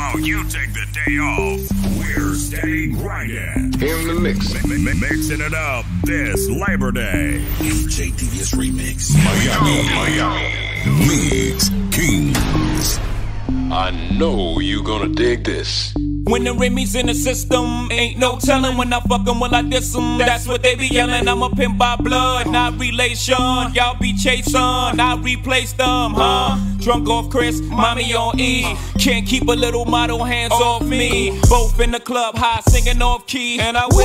While you take the day off, we're steady grinding. In the mix. Mixing it up this Labor Day. MJDS Remix. Miami. Mix Kings. I know you gonna dig this. When the Remy's in the system, ain't no telling when I fuck 'em, will I diss 'em. That's what they be yelling, I'm a pimp by blood, not relation. Y'all be chasing, I replace them, huh? Drunk off Chris, mommy on E. Can't keep a little model hands off me. Both in the club, high, singing off key. And I wish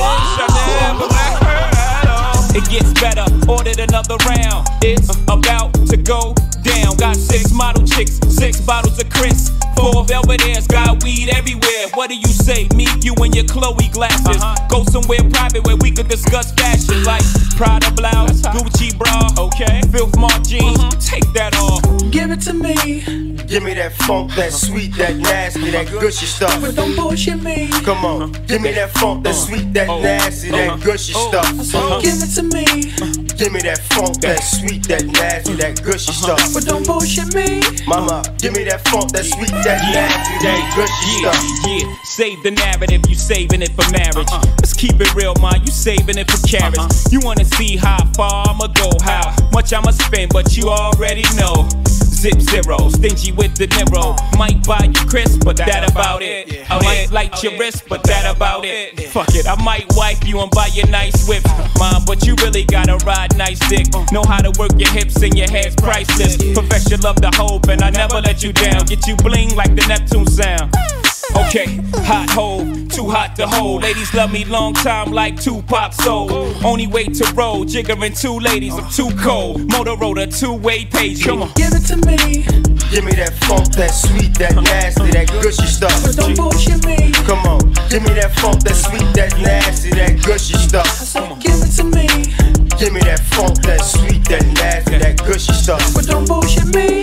I never met her at all. It gets better, ordered another round. It's about to go down. Got 6 model chicks, 6 bottles of Chris, 4 Belvedere's, got weed everywhere. What do you say? Me, you, and your Chloe glasses. Go somewhere private where we could discuss fashion, like Prada blouse, Gucci bra, okay, Filth Mark jeans. Take that off. Give it to me. Give me that funk, that sweet, that nasty, that gushy stuff. But don't bullshit me. Come on, give me that funk, that sweet, that nasty, that gushy stuff. Give it to me. Give me that funk, that sweet, that nasty, that gushy stuff. But don't bullshit me. Mama, give me that funk, that sweet, that nasty, that gushy stuff. Yeah, save the narrative, you saving it for marriage. Let's keep it real, man, you saving it for carrots. You wanna see how far I'ma go, how much I'ma spend, but you already know. Zip zero, stingy with the Nero. Might buy you Chris, but that about it. I might light your wrist, but that about it. Fuck it, I might wipe you and buy you nice whip, mom, but you really gotta ride nice dick. Know how to work your hips and your hair's priceless. Profession love the hope, and I never let you down. Get you bling like the Neptune sound. Okay, hot hole, too hot to hold. Ladies love me long time like Tupac soul. Only way to roll, jiggering 2 ladies, I'm too cold. Motorola 2-way page, come on. Give it to me. Give me that funk, that sweet, that nasty, that gushy stuff. But don't bullshit me. Come on, give me that funk, that sweet, that nasty, that gushy stuff. Give it to me. Give me that funk, that sweet, that nasty, that gushy stuff. But don't bullshit me.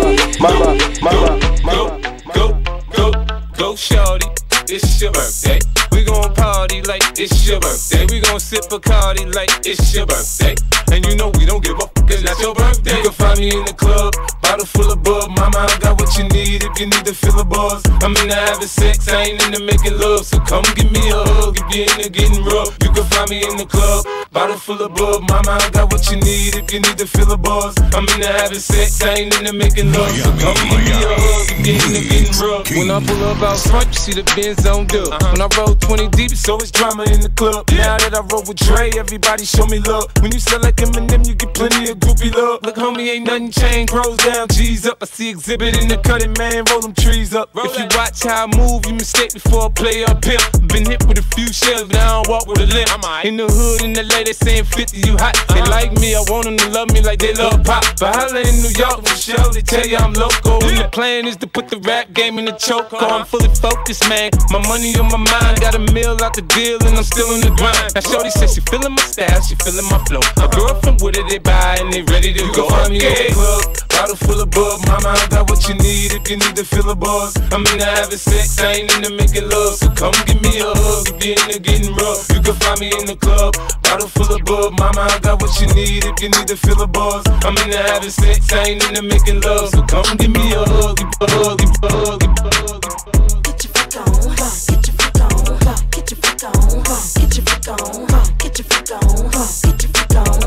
Go shorty, it's your birthday. We gon' party like it's your birthday. We gon' sip Bacardi like it's your birthday. And you know we don't give up, cause that's your birthday. You can find me in the club, bottle full of bub. Mama, I got what you need if you need to fill the buzz. I'm into having sex, I ain't into making love. So come give me a hug if you're into getting rough. You can find me in the club, bottle full of bub. Mama, I got what you need if you need to fill the buzz. I'm into having sex, I ain't into making love. So come give me a hug if you're into getting rough. When I pull up out front, you see the Benz on dub. When I roll 20 deep, it's always drama in the club. Now that I roll with Dre, everybody show me love. When you sell like Eminem, you get plenty of groupie love. Look, homie, ain't nothing changed. Rolls down, G's up. I see exhibit in the cutting, man. Roll them trees up. If you watch how I move, you mistake before I play up pimp. Been hit with a few shells, but I don't walk with a limp. In the hood, in the LA, they saying 50, you hot. They like me, I want them to love me like they love pop. But holla in New York for sure, they tell you I'm local. And the plan is to put the rap game in the choke. I'm fully focused, man. My money on my mind, got a meal out the deal, and I'm still in the grind. Now shorty says she feeling my style, she feeling my flow. A girl from Wooded, they buy and they ready to go. Find me in the club, bottle full of bub. Mama, I got what you need if you need to fill a buzz. I'm into having sex, I ain't into making love. So come give me a hug if you're into getting rough. You can find me in the club, bottle full of bub. Mama, I got what you need if you need to fill a buzz. I'm into having sex, I ain't into making love. So come give me a hug, a hug, a hug, a hug. Get your freak on, get your freak on, get your freak on, get your freak on, get your freak on, get your freak on.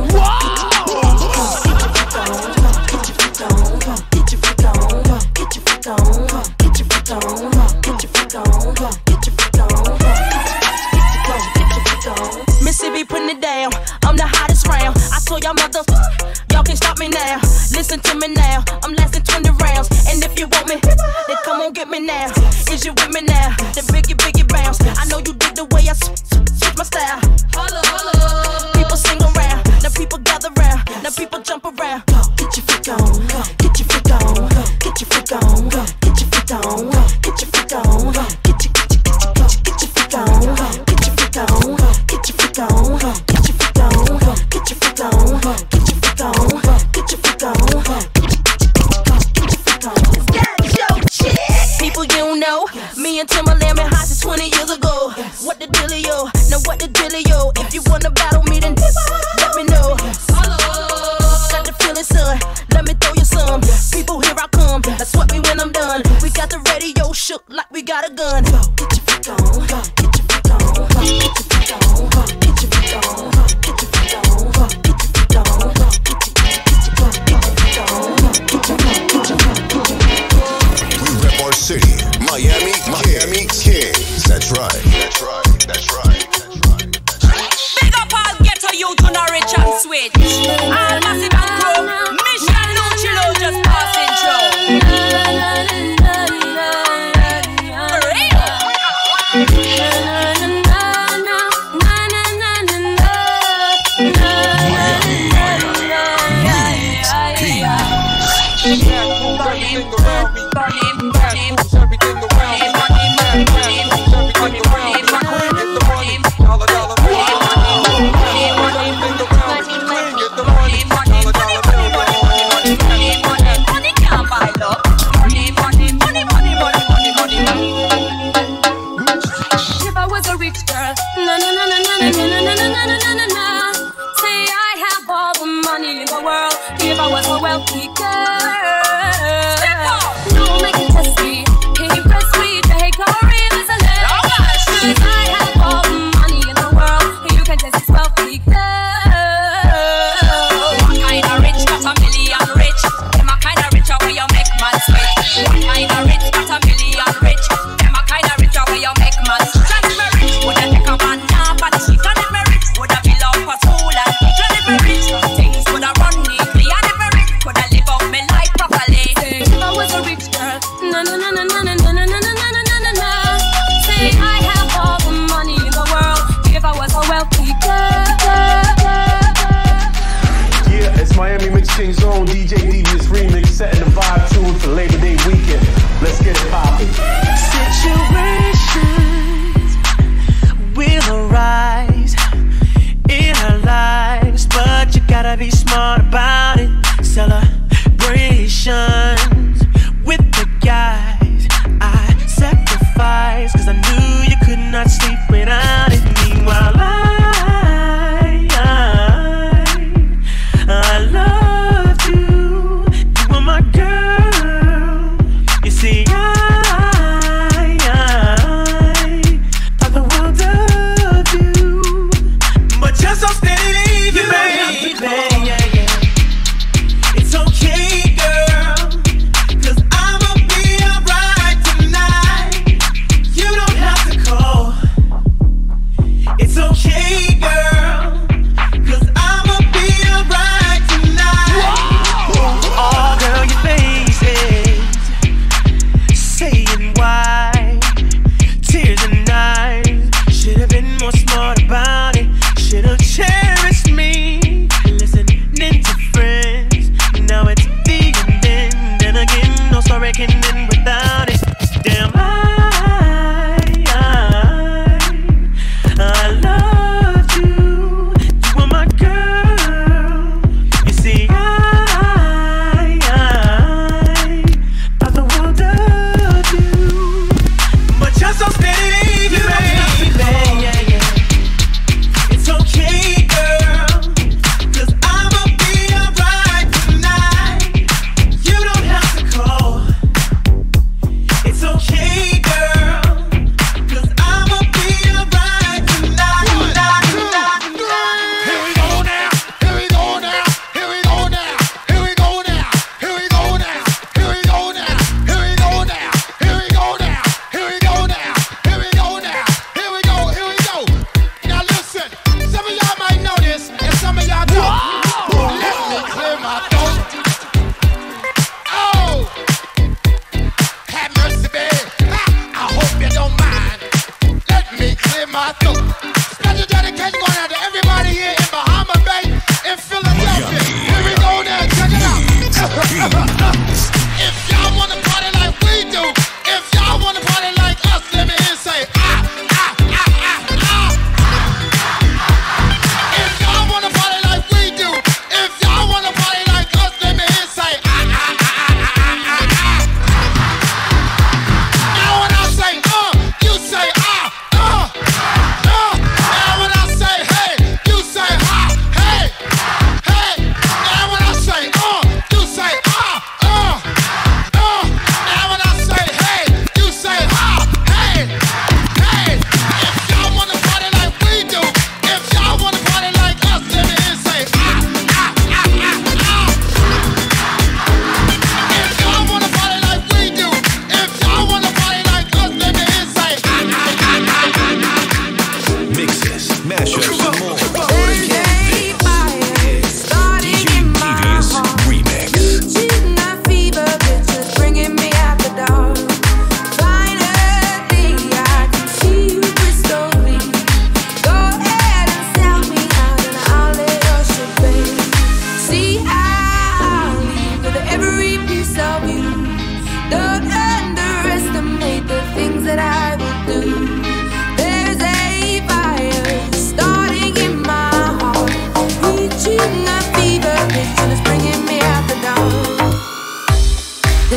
Mississippi putting it down, I'm the hottest round. I told y'all mother, y'all can't stop me now. Listen to me now, I'm lasting 20 rounds. And if you want me, then come on get me now. Is you with me now? Then biggie bounce. I know you dig the way I switch my style. Holla, holla. People sing around, now people gather round, now people jump around. Get your freak on, get your freak on, get your freak on, get your freak on, get your freak on, get your freak on, get your freak on, get your freak on, get your freak on, get your freak on, get your freak on, get your freak on, people you don't know, me and Timberland been hot since 20 years ago. What the dealio? Now what the dealio? If you wanna battle me, then let me know. Got the feeling, son. Let me throw you some. People, here I come. Now sweat me when I'm done. We got the radio shook like we got a moves everything around me. Cash moves everything around me. Cash moves everything around me. Get the money, dollar, dollar, bill. Cash moves everything around me. Get the money, dollar, dollar, bill. Money can't buy love. If I was a rich girl, na na na na na na na na na na na na. Say I have all the money in the world. If I was a wealthy girl, don't make it test me. Can't impress me. Take or is a lie. I have all the money in the world. You can test this wealthy girl. What kind of rich got a million rich? Them a kind of rich where you make man switch. What kind of rich got a million rich? Them a kind of rich where you make man switch. Woulda take a man now, but she can if me rich. Woulda fill up for school and teach if me rich. Things woulda run neatly and if me rich. Coulda live out me life properly. Say if I was a rich girl, na na na na na na na na na na na na na. Say I have all the money in the world. If I was a wealthy girl. Yeah, it's Miami Mix King's own DJ Devious remix, setting the vibe tune for Labor Day weekend. Let's get it poppin'. Situations will arise in our lives, but you gotta be smart about it. Celebrations with the guys I sacrificed, cause I knew you could not sleep without it. Meanwhile I loved you, you were my girl. You see I thought the world of you, but you're so steady, you baby, yeah, yeah. It's okay, girl, cause I'ma be alright tonight. You don't have to call. It's okay, girl, cause I'ma be alright tonight. Oh, girl, your faces saying why. Tears and eyes. Should've been more smart about it. Should've cherished me. Listening to friends. Now it's the end. Then again, no story can end without it. Damn, I loved you. You were my girl. You see, I thought the world of you, but you're so steady, baby, yeah, yeah. It's okay, girl, cause I'ma be alright tonight. You don't have to call.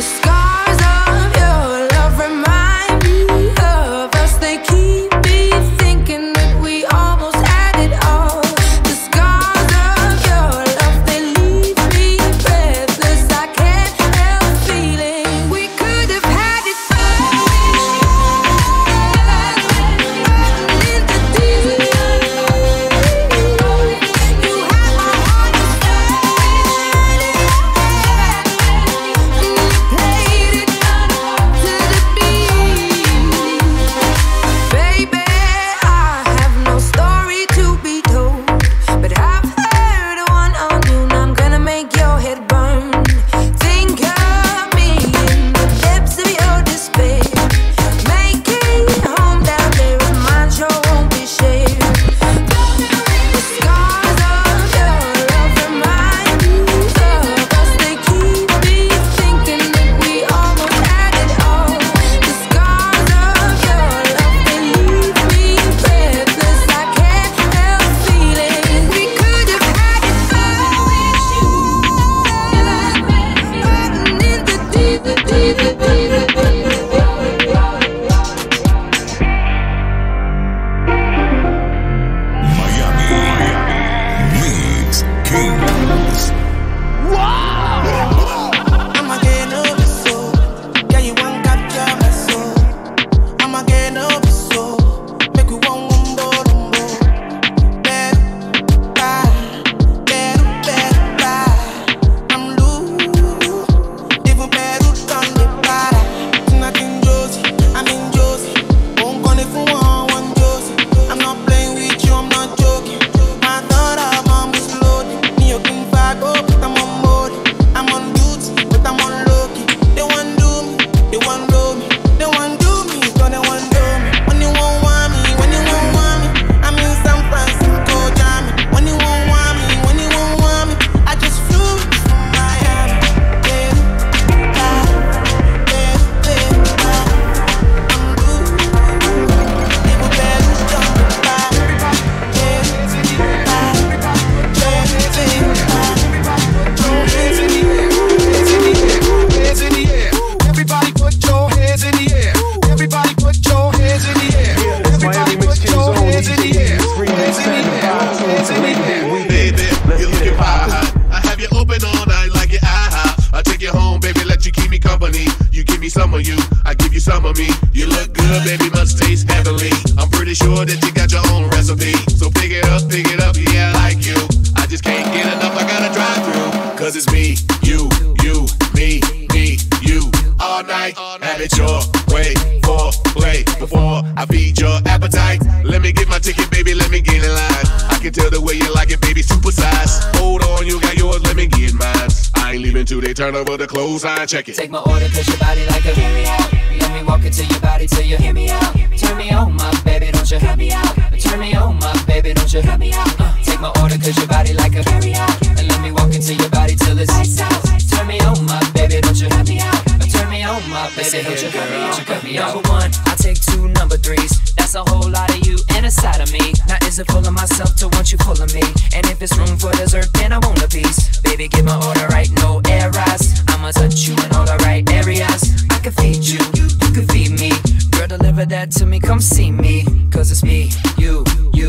Turn over the clothes, I check it. Take my order, cause your body like a carry out. Let me walk into your body till you hear me out. Turn me on, my baby, don't you cut me out. Turn me on, my baby, don't you cut me out. Take my order, cause your body like a carry out. And let me walk into your body till it's ice out. Turn me on, my baby, don't you cut me out. Turn me on, my baby, don't you cut me out. Number one, I take 2 number 3s. That's a whole lot of you and a side of me. Now is it full of myself to want you full of me? And if it's room for dessert, then I want a piece. Baby, get my order right, no errors. I'ma touch you in all the right areas. I can feed you, you can feed me. Girl, deliver that to me, come see me. Cause it's me, you,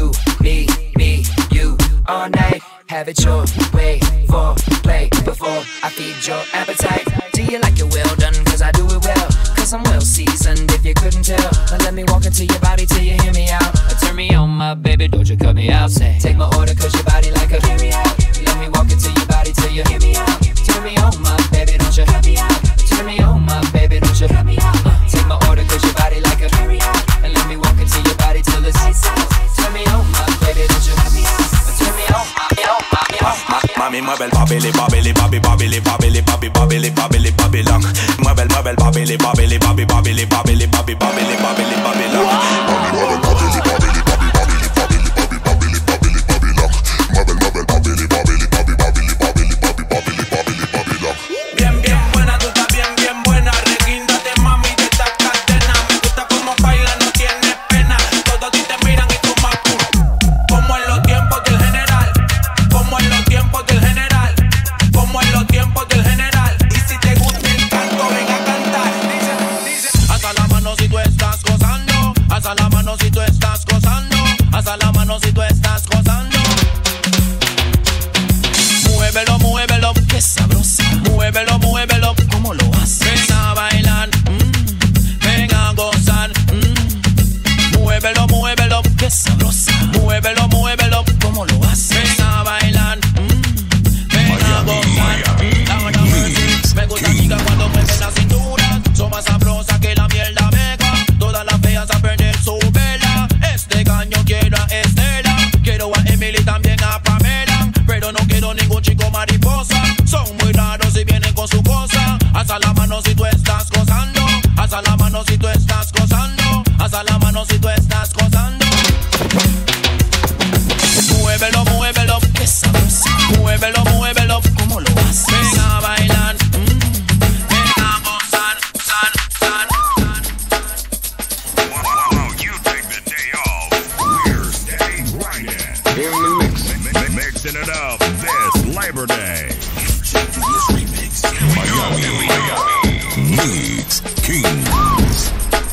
me, you. All night, have it your way. For play before I feed your appetite. Do you like it well done? Cause I do it well. Cause I'm well seasoned if you couldn't tell. Now let me walk into your body till you hear me out. Turn me on, my baby, don't you cut me out. Say, take my order cause your body like a carry out. Let me walk into your body till you hear me out. Turn me on, my baby, don't you cut me out. Turn me on, my baby, don't you cut me out. Take my order cause your body like a carry out. And let me walk into your body till it's ice out. Turn me on, my baby, don't you cut me out. Turn me on, mami, mueve el babili, babili, babi, babili, babili, babi, babili, babili, babilong. Mueve el babili, babili, babi, babili, babili, babi, babili, babili, babilong. Mami, mueve el babili, babili, babi, babili, babili, babi, babili, babili, babilong. Mueve el babili, babili, babi, babili, babili, babi, babili, babili, babilong. Bien, bien buena, tú estás bien, bien buena. Reguíndate, mami, de esta cadena. Me gusta cómo baila, no tienes pena. Todos a ti te miran y tú más tú. Como en los tiempos del general. Como en los tiempos del general. Como en los tiempos del general. Y si te gusta el canto, venga. si tú estás gozando. Alza la mano si tú estás gozando. Alza la mano si tú estás gozando. Muévelo, muévelo, que sabroso. Muévelo, muévelo, ¿cómo lo haces? Ven a bailar, ven a gozar, zar. While you take the day off, we're staying grinding. In the mix. Mixing it up this Labor Day. Miami Mix Kings.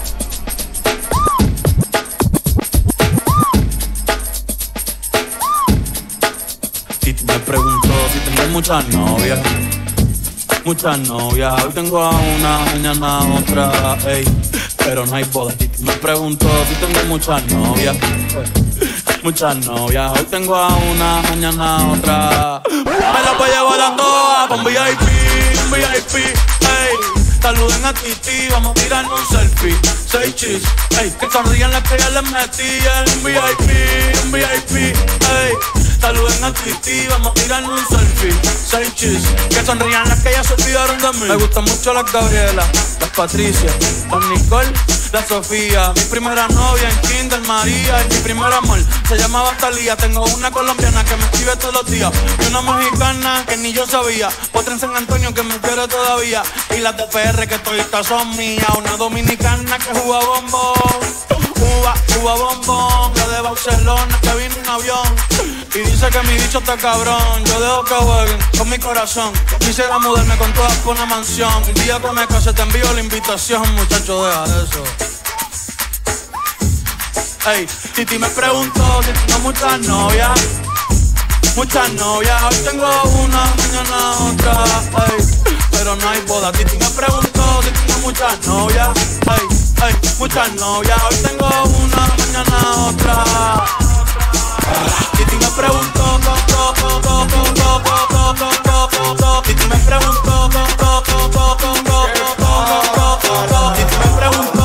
Titi me preguntó si tengo muchas novias. Muchas novias, hoy tengo a una, mañana a otra, ey, pero no hay boda. Titi me preguntó si tengo muchas novias. Muchas novias, hoy tengo a una, mañana a otra. Me la voy llevando con VIP, ey. Saluden a Titi, vamos a tirar un selfie. 6 chis, ey, que sonrían las que ya les metí. Un VIP, ey. Saluden a Titi, vamos a tirar un selfie. 6 chis, que sonrían las que ya se olvidaron de mí. Me gustan mucho las Gabriela, las Patricia, las Nicole, la Sofía. Mi primera novia en Kinder María. Y mi primer amor se llamaba Talía. Tengo una colombiana que me escribe todos los días y una mexicana que ni yo sabía. Otra en San Antonio que me quiere todavía. Y las de PR que toditas son mías. Una dominicana que juega bombón. Cuba bombón. La de Barcelona que vino en avión. Y dice que mi bicho está cabrón. Yo dejo que jueguen con mi corazón. Quisiera mudarme con todas por una mansión. Un día que me case te envío la invitación. Muchacho, deja eso. Ey, Titi me preguntó si tengo muchas novias. Muchas novias, hoy tengo una, mañana otra, ey, pero no hay boda. Titi me preguntó si tengo muchas novias. Ey, muchas novias, hoy tengo una, mañana otra. Titi me preguntó, Titi me preguntó, Titi me preguntó,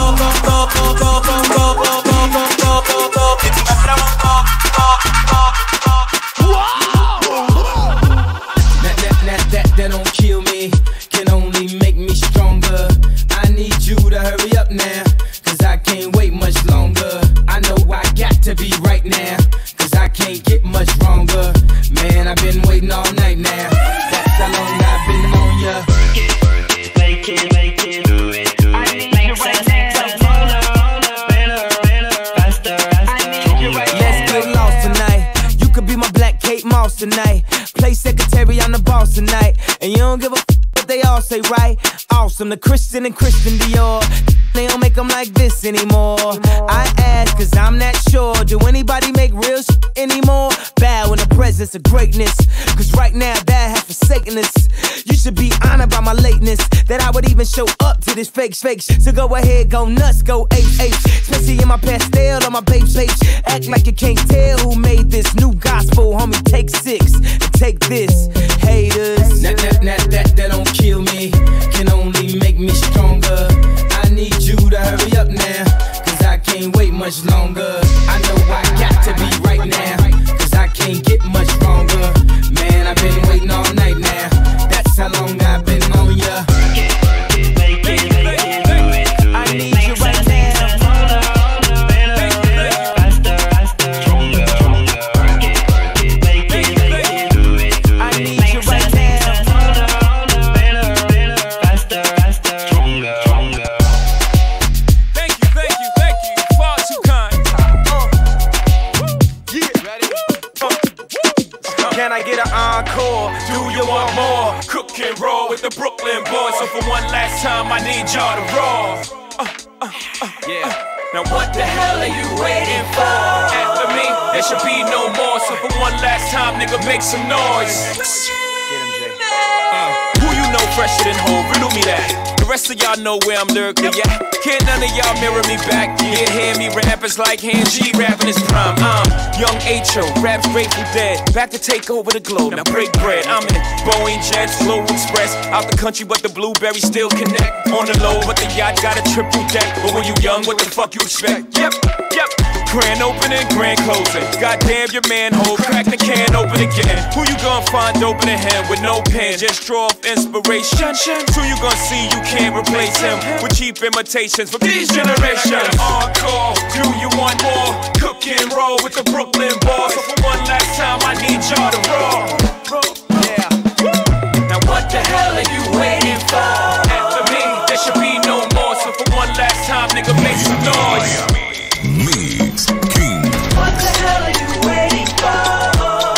That don't kill me, can only make me stronger. I need you to hurry up now, cause I can't wait much longer. I know I got to be right now, cause I can't get much stronger. Man, I've been waiting all night now. That's how long I've been on ya. Make it, do it. I need you right now. Let's get lost tonight. You could be my Black Kate Moss tonight. Play secretary, I'm the boss tonight. And you don't give a what they all say, right? Awesome, the Christian and Christian Dior. They don't make them like this anymore. I ask, cause I'm not sure. Do anybody make real shit anymore? Bow in the presence of greatness. Cause right now, bad has forsaken us. You should be honored by my lateness. That I would even show up to this fake. So go ahead, go nuts, go H. Especially in my pastel on my page. Act like you can't tell who made this new gospel. Homie, take 6 and take this. Haters. That don't kill me, can only make me stronger. I need you to hurry up now, cause I can't wait much longer. I know I got to be right now, cause I can't get much stronger. Man, I've been waiting all night now. That's how long I've been on ya. I need you right now. Can I get an encore? Do you want more? Cook and roll with the Brooklyn boys. So for one last time, I need y'all to roll. Yeah. Now what the hell are you waiting for? After me, there should be no more. So for one last time, nigga, make some noise. Get him, Jay. Who you know fresher than Hov? Riddle me that. The rest of y'all know where I'm lyrically at. Can't none of y'all mirror me back. You can't hear me rappers like Hand G rapping his prime. Young H.O. raps Grateful Dead. Back to take over the globe. Now break bread. I'm in Boeing Jets, Global Express. Out the country, but the blueberries still connect. On the low, but the yacht got a triple deck. But when you young, what the fuck you expect? Yep. Grand opening, grand closing. Goddamn your manhole, crack the can open again. Who you gonna find open a hand with no pen? Just draw off inspiration. Who you gonna see you can't replace him with cheap imitations from these generations? Encore, do you want more? Cook and roll with the Brooklyn boss. So for one last time, I need y'all to roll. Yeah. Now what the hell are you waiting for? After me, there should be no more. So for one last time, nigga, make some noise. Mix King. What the hell are you waiting for?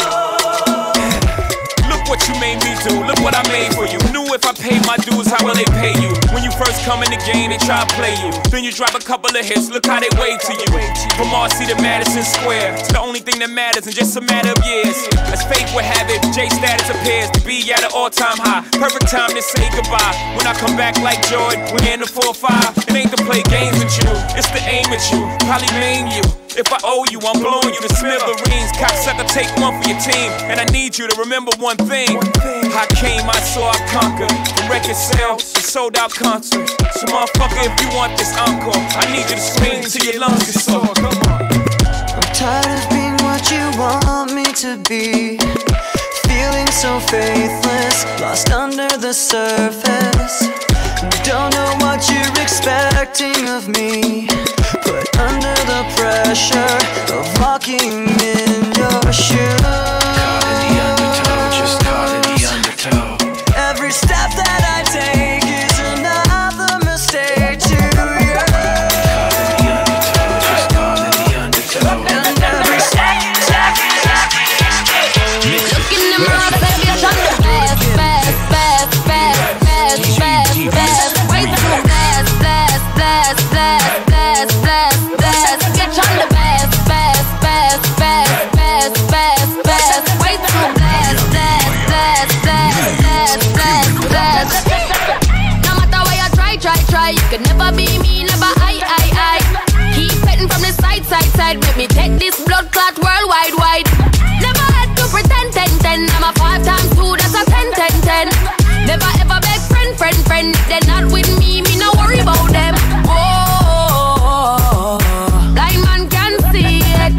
Look what you made me do, look what I made for you. Knew if I paid my dues, how will they pay you? When you first come in the game, they try to play you. Then you drop a couple of hits, look how they wave to you. From RC to Madison Square, it's the only thing that matters in just a matter of years. As fate would have it, J status appears to be at an all-time high. Perfect time to say goodbye. When I come back like Jordan, we're in the 4-5. It ain't to play games with you, it's to aim at you, probably maim you. If I owe you, I'm blowing you to smithereens. Cocksucker, take one for your team. And I need you to remember one thing. I came, I saw, I conquered. From record sales to sold out concerts. So motherfucker, if you want this encore, I need you to scream till your lungs get sore. Come on. I'm tired of being what you want me to be. Feeling so faithless, lost under the surface. Don't know what you're expecting of me. Put under the pressure of walking in your shoes. Caught in the undertow, just caught in the undertow. Every step that I take is another mistake to you. Caught in the undertow, just caught in the undertow. And every step you take is look in the mirror, baby, I'm the best, best, best, best, best, best, best. Way too blast, blast, blast, blast, blast, blast, blast. Get on the best, best, best, best, best, best, best. Way too blast, blast, blast, blast, blast, blast, blast. No matter where you try, you could never be me, never I. Keep petting from the side, make me take this blood clot worldwide, wide. Never had to pretend, 10. I'm a 5 times 2, that's a 10. Never ever beg friend. If they're not with me no worry about them. Oh, blind man can see it.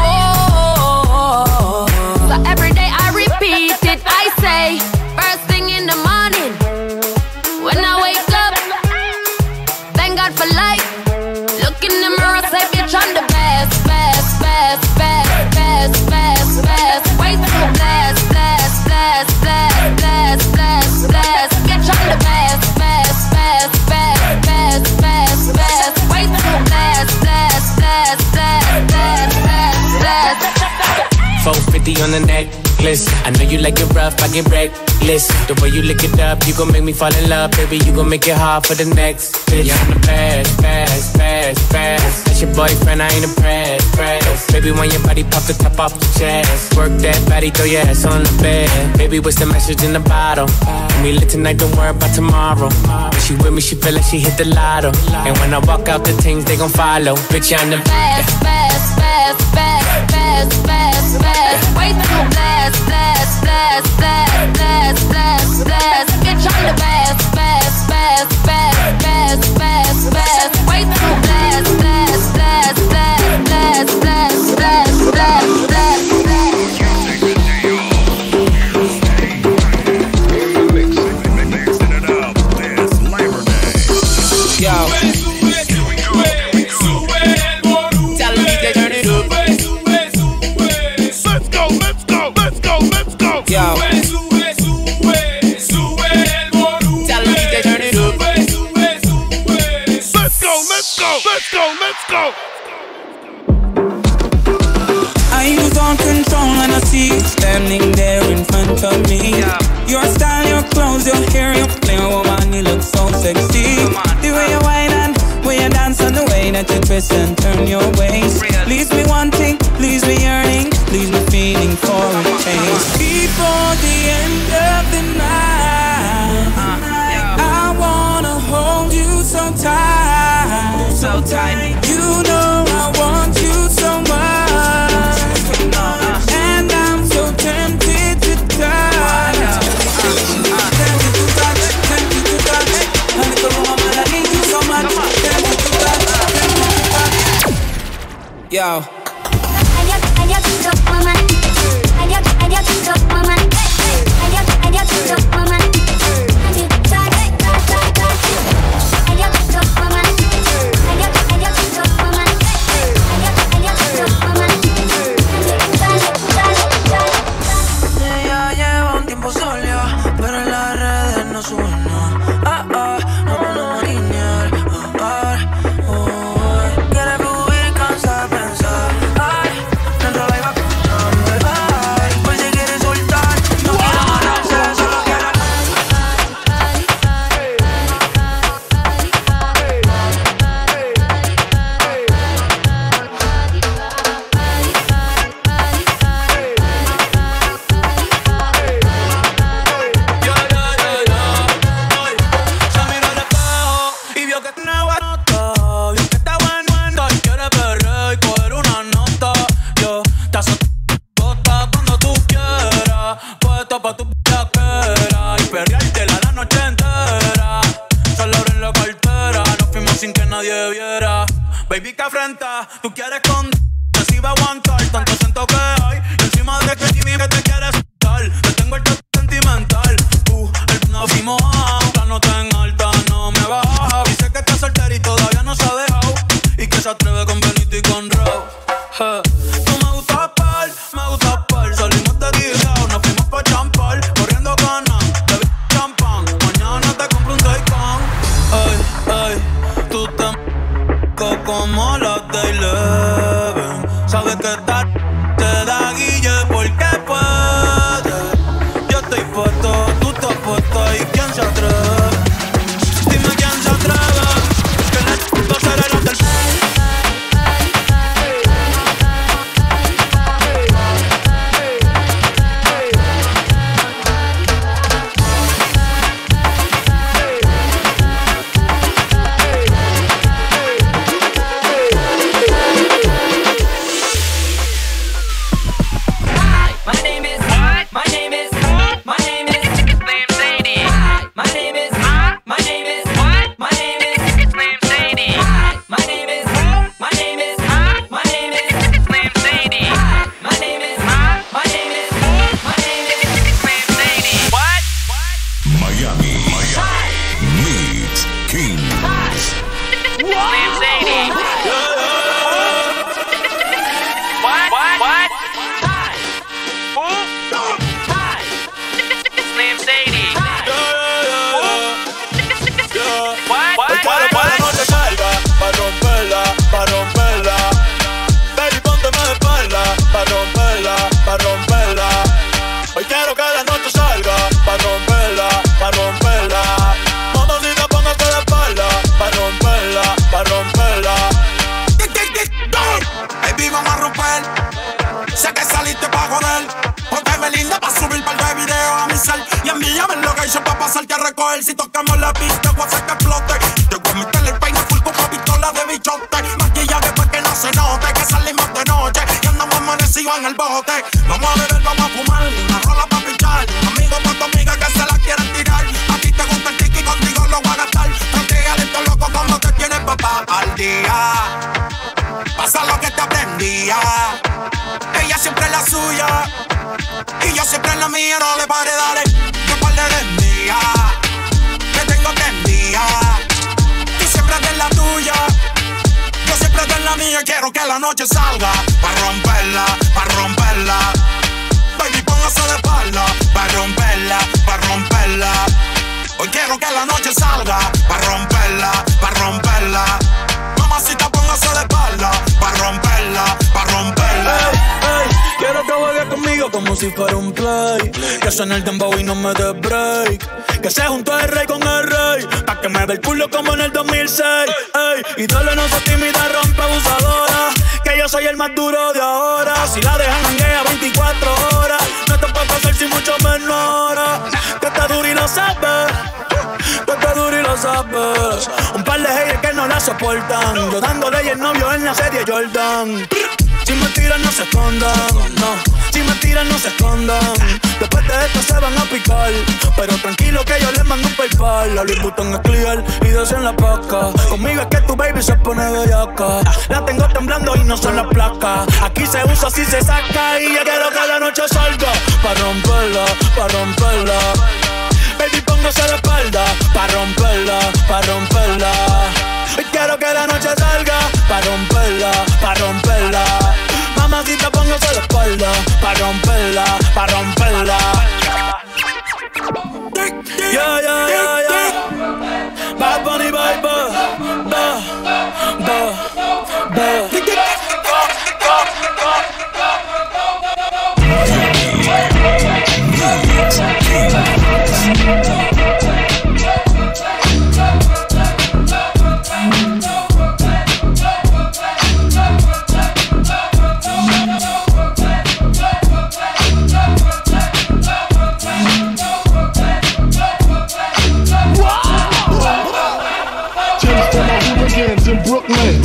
Oh, so every day I repeat it. I say, first thing in the morning, when I wake up, thank God for life. Look in the mirror, say, bitch, I'm the best, best, best, best, best, best, best. Way too blast, blast, blast, blast, blast, blast, blast. Bitch, I'm the best, best, best, best, best, best, best. Way too blast, blast, blast, blast, blast, blast, blast. 450 on the necklace. I know you like it rough, I get reckless. The way you lick it up, you gon' make me fall in love. Baby, you gon' make it hard for the next bitch. Yeah, I'm the fast. That's your boyfriend, I ain't impressed. Baby, when your body pop the top off the chest. Work that body, throw your ass on the bed. Baby, what's the message in the bottle? When we lit tonight, don't worry about tomorrow. When she with me, she feel like she hit the lotto. And when I walk out, the things they gon' follow. Bitch, I'm the best. Way too blast. Bitch, I'm the best. Way too Let's go. I lose all control and I see you standing there in front of me. Your style, your clothes, your hair, your flair, woman, you look so sexy. The way you whine and way you dance and the way that you twist and turn your waist leaves me wanting, leaves me yearning, leaves me feeling for a change. Before the end of the night, I wanna hold you so tight, so tight. You know I want you so much, and I'm so tempted to touch. Tempted to touch, tempted to touch. A little woman, I need you so much. Tempted to touch, tempted to touch. yo. Ella lleva un tiempo sola, pero en las redes no sube nada. No podemos guiñar. Quiere fluir, cansa de pensar. Dentro la iba escuchando. Pues si quiere soltar, no quiere amarrarse, solo quiere. Y vio que tenía buena nota, vio que está bueno y quiere perrear y coger una nota. Yo te azoto cuando tú quieras, puesto pa' tu bellaquera y perreártela la noche entera. Solo abren la cartera, nos fuimos sin que nadie viera. Baby, que afrenta, tú quieres con si va a aguantar tanto siento que hay. Y encima de que Jimmy que te quieres dar, te tengo el toque sentimental. No fuimos out, la nota en alta no me baja. Dice que está soltera y todavía no se ha dejado y que se atreve con Benito y con Raw. Tú me gustas par, salimos de guillao, nos fuimos pa' champar, corriendo ganas, bebí champán, mañana te compro un Taycan. Ay, tú te como las de Eleven, sabes que te da guille porque puede. Yo estoy puesto, tú estás puesta y quién se atreve. Dime quién se atreve, que le será el hotel. Miami. Mix King. Hoy quiero que la noche salga pa' romperla, pa' romperla. Mamacita, póngase de espalda pa' romperla, pa' romperla. Baby, vamos a romper. Sé que saliste pa' joder. Porque me linda pa' subir par de videos a mi cel. Y envíame lo que hice pa' pasarte a recoger. Si tocamos la pista, voy a hacer que explote. Te voy a meterle el peine full con pistola de bichote. Maquillaje pa' que no se note que salimos de noche y andamos amanecidos en el bote. Vamos a beber, vamos a fumar, una rola pa' pinchar. Amigo pa' tu amiga que se la quieren tirar. A ti te gusta el tiki, contigo lo voy a gastar. Tranquila, esto loco como te tienes papá al día. Pasa lo que te aprendía. Ella siempre es la suya y yo siempre es la mía. No le pare, dale, que par de mía. Que tengo tendía. Tú siempre eres la tuya, yo siempre eres la mía. Quiero que la noche salga pa' romperla, pa' romperla. Baby, póngase de espalda pa' romperla, pa' romperla. Hoy quiero que la noche salga pa' romperla, pa' romperla. Mamacita, póngase de espalda pa' romperla, pa' romperla. Quiero que juegue conmigo como si fuera un play. Que suene el dembow y no me dé break. Que se juntó el rey con el rey, pa' que me ve el culo como en el 2006. Ey, y dale, no se tímida, rompe abusadora. Que yo soy el más duro de ahora. Si la dejan janguea 24 horas, no te puedo hacer si mucho menos ahora. Que está duro y lo sabes, que está duro y lo sabes. Un par de haters que no la soportan, yo dándole y el novio en la serie Jordan. Si me tiran no se escondan, no. Si si me tiran no se escondan. Después de esto se van a picar, pero tranquilo que yo les mando un PayPal. La Louis Vuitton es clear y dos en la paca. Conmigo es que tu baby se pone bellaca. La tengo temblando y no son las placas. Aquí se usa, así se saca. Y ya quiero que la noche salga pa' romperla, pa' romperla. Baby, póngase la espalda pa' romperla, pa' romperla. Y quiero que la noche salga pa' romperla, pa' romperla. Mamacita, póngase la espalda pa' romperla, pa' romperla. Yeah, yeah, yeah, yeah. Bad Bunny, baby. In Brooklyn.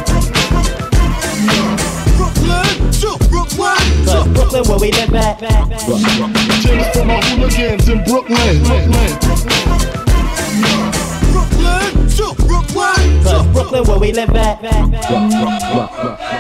Brooklyn, where we live at. James for my hooligans in Brooklyn. Brooklyn, where we live at.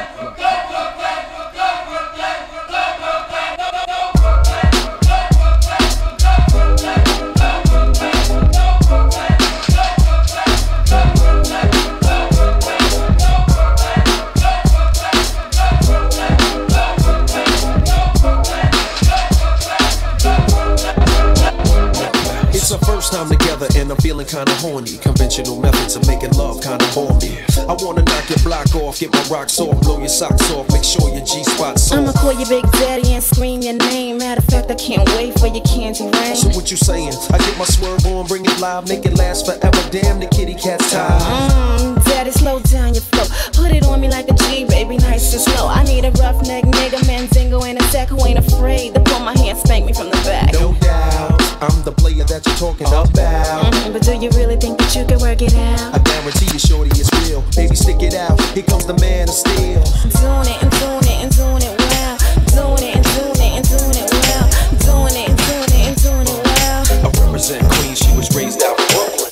Time together and I'm feeling kinda horny. Conventional methods of making love kinda bore me. I wanna knock your block off, get my rocks off, blow your socks off, make sure your G-spot's off. I'ma call you Big Daddy and scream your name. Matter of fact, I can't wait for your candy rain. So what you saying? I get my swerve on, bring it live, make it last forever. Damn, the kitty cat's tired. Daddy, slow down your flow. Put it on me like a G, baby, nice and slow. I need a roughneck nigga, Manzingo in a sack who ain't afraid to pull my hand, spank me from the back. No doubt, I'm the player that you're talking about. But do you really think that you can work it out? I guarantee you, shorty, it's real. Baby, stick it out. Here comes the man of steel. Doing it and doing it and doing it well. Doing it and doing it and doing it well. Doing it and doing it and doing it well. I represent Queens. She was raised out in Brooklyn.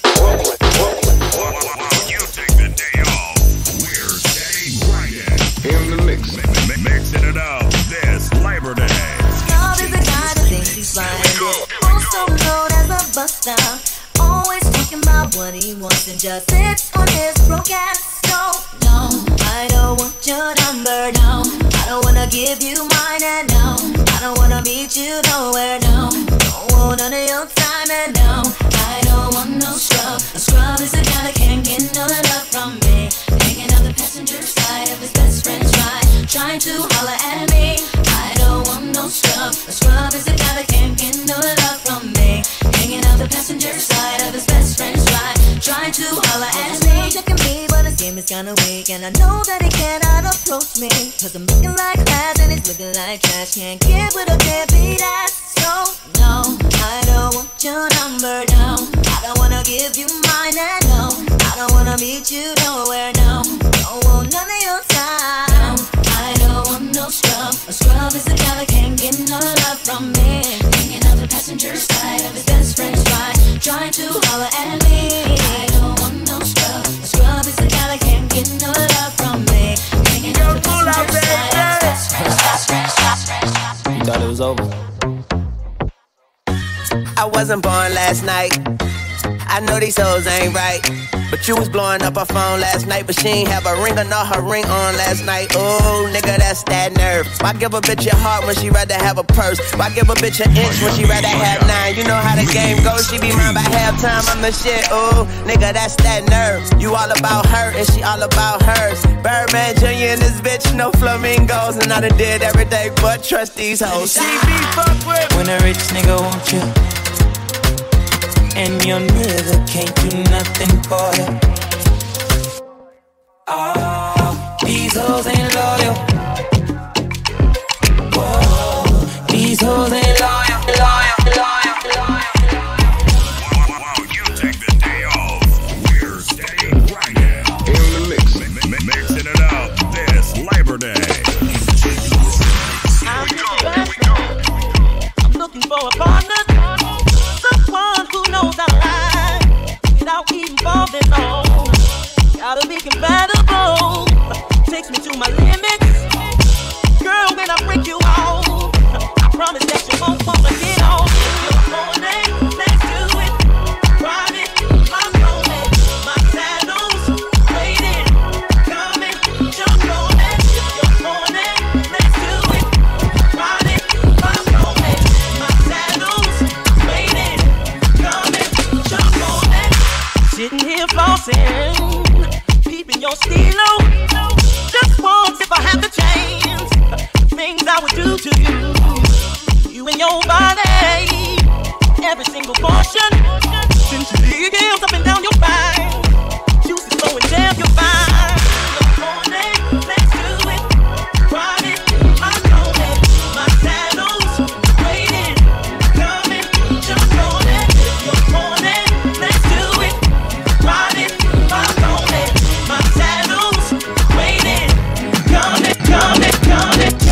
You take the day off. We're steady grinding. In the mix. Mixing it up this Labor Day. Love is a guy that thinks he's fine. Also known as a buster. Always talking about what he wants and just sits on his broke ass. No, I don't want your number, no. I don't wanna give you mine, and no, I don't wanna meet you nowhere, no. Don't want none of your time, and no, I don't want no scrub. A scrub is a guy that can't get no love from me. Hanging out the passenger side of his best friend's ride, trying to holler at me. I don't want no scrub. A scrub is a guy that can't get no love from me. Hanging out the passenger side of his best friend's ride, trying to holler at me. Checking me, but his game is kinda weak, and I know that he cannot approach me, cause I'm looking like class and he's looking like trash. Can't get with a deadbeat ass. So no, I don't want your number, no. I don't wanna give you mine, and no, I don't wanna meet you nowhere, no. Don't want none of your time. I don't want no scrub. A scrub is a guy that can't get no love from me. Hanging out the passenger side of his best friend's ride, trying to holler at me. I don't want no scrub. A scrub is a guy that can't get no love from me. Hanging out the passenger side of his best friend's. You thought it was over? I wasn't born last night. I know these hoes ain't right. But you was blowing up her phone last night, but she ain't have a ring or not her ring on last night. Oh, nigga, that's that nerve. Why give a bitch your heart when she rather have a purse? Why give a bitch an inch when she rather have 9? You know how the game goes, she be mine by halftime, I'm the shit. Oh, nigga, that's that nerve. You all about her and she all about hers. Birdman Jr. and this bitch, no flamingos. And I done did everything but trust these hoes. She be fucked with. When a rich nigga want you and your nigga can't do nothing for you. Oh, these hoes ain't loyal. Whoa, these hoes ain't loyal, loyal. You take the day off. We're steady grinding. In the mix. Mixing it up this Labor Day. I'm the best gotta be compatible. Takes me to my limits. Girl, when I break you off, I promise that you won't fall and get off. Your morning, let's do it. Ride it, I'm rolling. My saddle's waiting, coming, jump on it. Your morning, let's do it. Ride it, I'm rolling. My saddle's waiting, coming, jump on it. Sitting here flossing, peeping your stilo. Just once if I had the chance, things I would do to you. You and your body, every single portion. Sensually girls up and down your spine. Juicy flowing down your spine. Your morning, let's do it. Ride it, I'm on it. My saddle's waiting, coming, jump on it. Your morning, let's do it. Ride it, I'm on it. My saddle's waiting, coming, coming, coming, coming.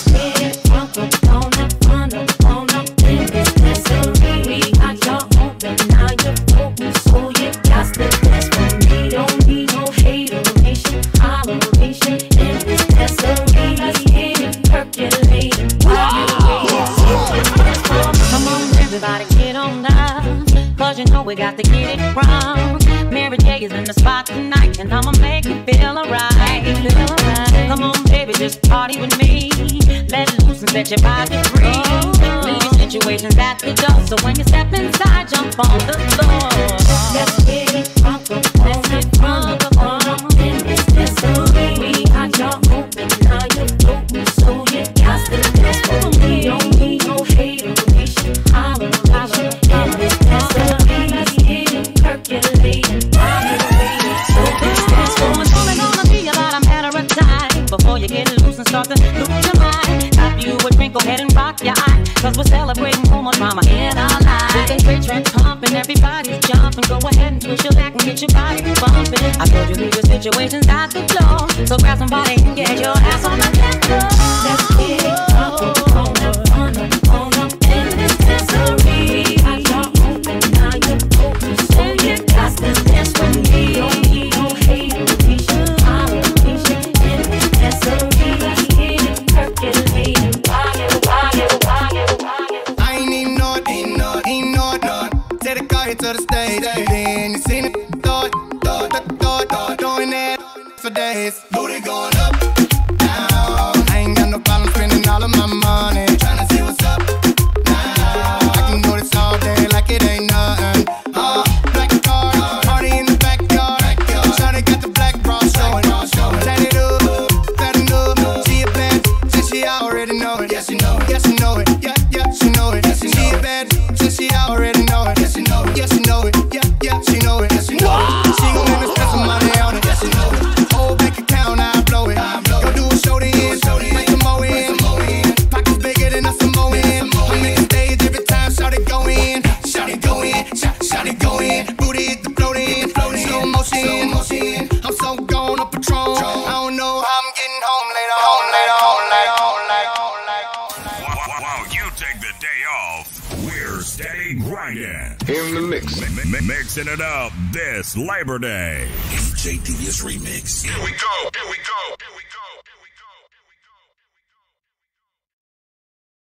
You know we got to get it wrong. Mary J is in the spot tonight, and I'ma make you feel alright. Come on, baby, just party with me. Let loose and set your body free. Leave your situations at the door, so when you step inside, jump on the floor. Let's get it crunk, let's get crunk up in this history. We got you open, now you're open, so you got to dance for me. Don't need no hateration, holla, in this history. Before you get loose and start to lose your mind, after you a drink, go ahead and rock your eye, cause we're celebrating homo drama in our lives. With the great track pumping, everybody's jumping. Go ahead and twist your back and get your body bumping. I told you leave your situations at the floor, so grab somebody and get your ass on the dance floor. Let's get it on up in this dancery. I got open, now you're open, so you got to dance with me. Don't need no hateration, holleration in this dancery. Percolating, I ain't know it. Take the car here to the stage, then you seen it, thought, doing that for days. Booty going up, down. I ain't got no problem spending all of my money, tryna see what's up now. I can do this all day like it ain't nothing. Black car, party in the backyard. Shawty got the black bra showing. Tat it up, fattened up. She a bad, since she already know it. Yes, she know it. Yes, she know it. Yeah, she know it. She a bad, since she already know it. Yes, she know it. Yes, she know it. Yeah, she know it. Yes, she know it. She gon' make me spend some money on it. Yes, she know it. Whole bank account, I blow it. Go do a show to end, make some more in. Pockets bigger than a Samoan. I'm in the stage every time, shout it go in. Shout it go in, shout it go in. Booty hit the float in, slow motion. I'm so gone up Patron. I don't know how I'm getting home later. While you take the day off, we're steady grinding. In the mix. Mixing it up this Labor Day. MJD's remix. Here we go.